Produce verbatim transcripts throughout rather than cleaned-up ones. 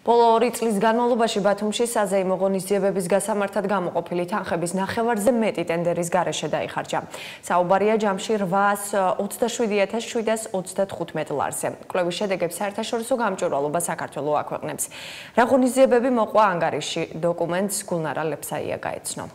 ბოლო ორი წლის განმავლობაში ბათუმში საზეიმო ღონისძიებების გასამართად გამოყოფილი თანხების ნახევარზე მეტი ტენდერის გარეშე დაიხარჯა. საუბარია ჯამში რვაას ოცდაშვიდი ათას შვიდას ოცდათხუთმეტ ლარზე. კვლევის შედეგებს საერთაშორისო გამჭვირვალობა საქართველოს აქვეყნებს. რა ღონისძიებები მოყვა ანგარიშში, დოკუმენტს გულნარა ლეფსაია გაეცნო.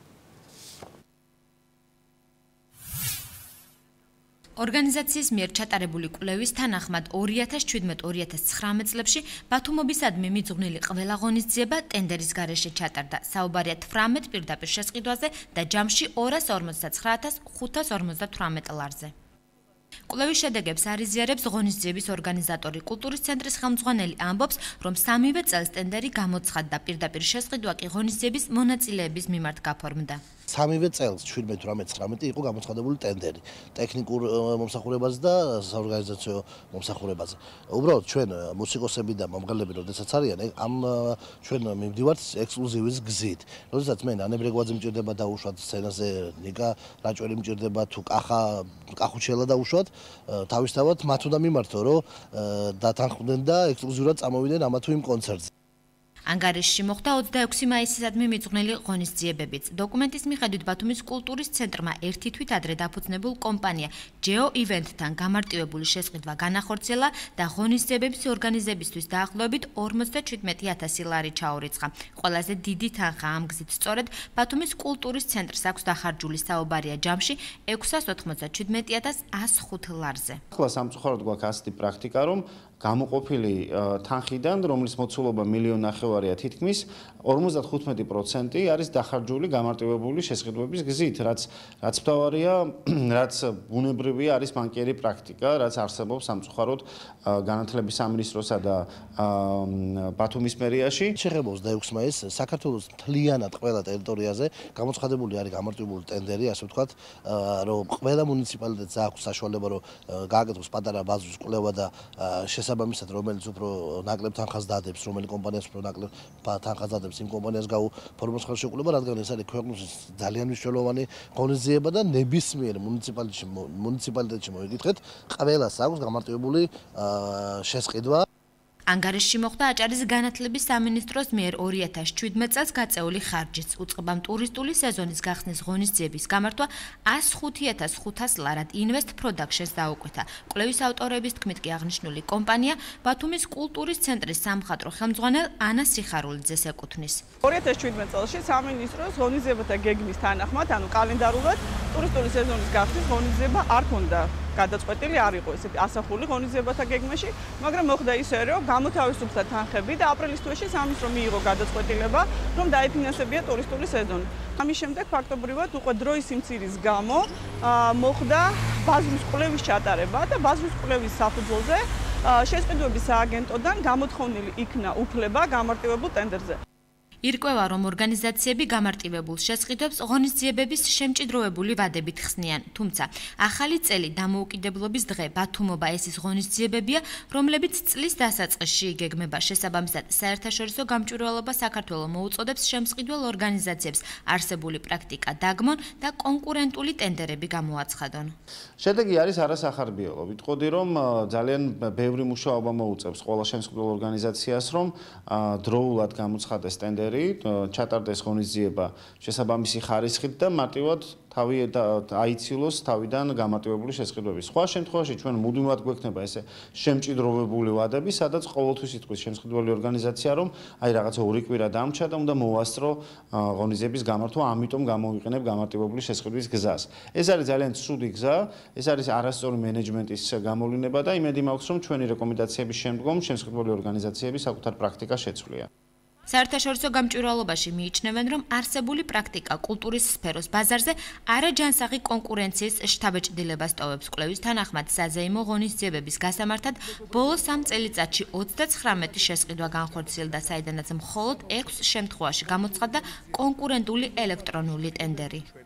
ორგანიზაციის მიერ ჩატარებული კვლევის თანახმად ორი ათას შვიდმეტ ორი ათას ცხრამეტ წლებში ბათუმობისადმი მიძღვნილი ყველა ღონისძიება ტენდერის გარეშე ჩატარდა. საუბარია თვრამეტ პირდაპირ შესყიდვაზე და ჯამში ორას ორმოცდაცხრა ათას ხუთას ორმოცდათვრამეტ ლარზე. კვლევის შედეგებს არიზიარებს ღონისძიების ორგანიზატორი კულტურის ცენტრის ხელმძღვანელი ამბობს, რომ სამივე წელს ტენდერი გამოცხადდა, პირდაპირ შესყიდვა კი ღონისძიების მონაწილეების მიმართ გაფორმდა. სამივე წელს შვიდმეტ თვრამეტ ცხრამეტი იყო გამოცხადებული ტენდერი ტექნიკურ მომსახურებაზე და საორგანიზაციო მომსახურებაზე. უბრალოდ ჩვენ მუსიკოსები და მომღერლები როდესაც არიან, ამ ჩვენ მივდივართ ექსკლუზივის გზით. როდესაც მე ნანე ბრეგვაძე მჭირდება დაუშვათ სცენაზე, ნიკა რაჭველი მჭირდება თუ კახა კახუჩელა დაუშვათ, თავისთავად მათ უნდა მიმართო, რომ დათანხმდნენ და ექსკლუზიურად წამოვიდნენ ამა თუ იმ კონცერტზე. ანგარიშში მოხდა ოცდაექვსი მაისისადმი მიძღვნილი ღონისძიებებიც. დოკუმენტის მიხედვით ბათუმის კულტურის ცენტრმა ერთი თვით ადრე დაფუძნებულ კომპანია ჯეო ივენთთან გამარტივებული შესყიდვა განახორციელა და ღონისძიებების ორგანიზებისთვის დაახლოებით ორმოცდაჩვიდმეტი ათასი ლარი ჩაურიცხა. ყველაზე დიდი თანხა ამ გზით სწორედ ბათუმის კულტურის ცენტრს აქვს დახარჯული. საუბარია ჯამში ექვსას ოთხმოცდაჩვიდმეტი ათას ას ხუთ ლარზე. ახლა სამწუხაროდ გვაქვს ასეთი პრაქტიკა, რომ გამოყოფილი თანხიდან, რომლის მოცულობა მილიონი ნახევარია თითქმის ორმოცდათხუთმეტი პროცენტი არის დახარჯული გამარტივებული შესყიდვების გზით, რაც რაც მთავარია, რაც ბუნებრივია არის ბანკიერი პრაქტიკა, რაც არსებობს სამწუხაროდ განათლების სამინისტროსა და ბათუმის მერიაში. შეხებავს ექვსი მაისს საქართველოს მთლიანად ყველა ტერიტორიაზე გამოცხადებული არის გამარტივებული ტენდერი, ასე ვთქვათ, რომ ყველა მუნიციპალიტეტს აქვს საშუალება, რომ გააკეთოს პატარა ბაზრის კვლევა და შესაბამისად, რომელიც უფრო ნაკლებ თანხას დადებს, რომელი კომპანიას უფრო ნაკლებ თანხას დადებს, იმ კომპანიას გაუფორმოს ხელშეკრულება, რადგან ეს არის ქვეყნის ძალიან მნიშვნელოვანი ღონისძიება და ნებისმიერ მუნიციპალიტეტში მუნიციპალიტეტში მოიგითხეთ, ყველას აქვს გამარტივებული შესყიდვა. ანგარიშში მოხდა აჭარის განათლების სამინისტროს მიერ ორი ათას შვიდმეტ წელს გაწეული ხარჯიც. უწყებამ ტურისტული სეზონის გახსნის ღონისძიების გამართვა ას ხუთი ათას ხუთას ლარად ინვესტ პროდაქშენს დაუკვეთა. კვლევის ავტორების თქმით კი აღნიშნული კომპანია ბათუმის კულტურის ცენტრის სამხატვრო ხელმძღვანელ ანა სიხარულიძეს ეკუთვნის. ორი ათას შვიდმეტ წელში სამინისტროს ღონისძიებათა გეგმის თანახმად, ანუ კალენდარულად ტურისტული სეზონის გახსნის ღონისძიება არ ქონდა. გადაწყვეტილი არ იყო ესეთი ასახული ღონისძიებათა გეგმაში, მაგრამ მოხდა ისე, რომ გამოთავისუფლდა თანხები და აპრილის თვეში სამინისტრო მიიღო გადაწყვეტილება, რომ დაიფინანსებია ტურისტული სეზონი. ამის შემდეგ ფაქტობრივად უკვე დროის სიმცირის გამო მოხდა ბაზრის კვლევის ჩატარება და ბაზრის კვლევის საფუძველზე შესყიდვების სააგენტოდან გამოთხოვნილი იქნა უფლება გამარტივებულ ტენდერზე. ირკვევა, რომ ორგანიზაციები გამარტივებულ შესყიდვებს ღონისძიებების შემჭიდროვებული ვადებით ხსნიან. თუმცა, ახალი წელი დამოუკიდებლობის დღე ბათუმობა ესის ღონისძიებებია, რომლებიც წლის დასაწყისში იგეგმება. შესაბამისად, საერთაშორისო გამჭვირვალობა საქართველოს მოუწოდებს შემსყიდველ ორგანიზაციებს არსებული პრაქტიკა დაგმონ და კონკურენტული ტენდერები გამოაცხადონ. შედეგი არის არასახარბიელო. ვიტყოდი, რომ ძალიან ბევრი მუშაობა მოუწევს ყველა შემსყიდველ ორგანიზაციას, რომ დროულად გამოცხადეს ტენდერი, ჩატარდეს ღონისძიება შესაბამისი ხარისხით და მარტივად თავი აიცილოს თავიდან გამარტივებული შესყიდვები. სხვა შემთხვევაში ჩვენ მუდმივად გვექნება ესე შემჭიდროვებული ვადები, სადაც ყოველთვის იტყვის შემსყიდველი ორგანიზაცია, რომ აი რაღაცა ორი კვირა დამრჩა და უნდა მოვასწრო ღონისძიების გამართვა, ამიტომ გამოვიყენებ გამარტივებული შესყიდვის გზას. ეს არის ძალიან ცუდი გზა, ეს არის არასწორი მენეჯმენტის გამოვლინება და იმედი მაქვს, რომ ჩვენი რეკომენდაციების შემდგომ შემსყიდველი ორგანიზაციები საკუთარ პრაქტიკას შეცვლიან. საერთაშორისო გამჭვირვალობაში მიიჩნევენ, რომ არსებული პრაქტიკა კულტურის სფეროს ბაზარზე არაჯანსაღი კონკურენციის შთაბეჭდილებას ტოვებს. კვლევის თანახმად, საზეიმო ღონისძიებების გასამართად ბოლო სამ წელიწადში ოცდაცხრამეტი შესყიდვა განხორციელდა, საიდანაც მხოლოდ ექვს შემთხვევაში გამოცხადდა კონკურენტული ელექტრონული ტენდერი.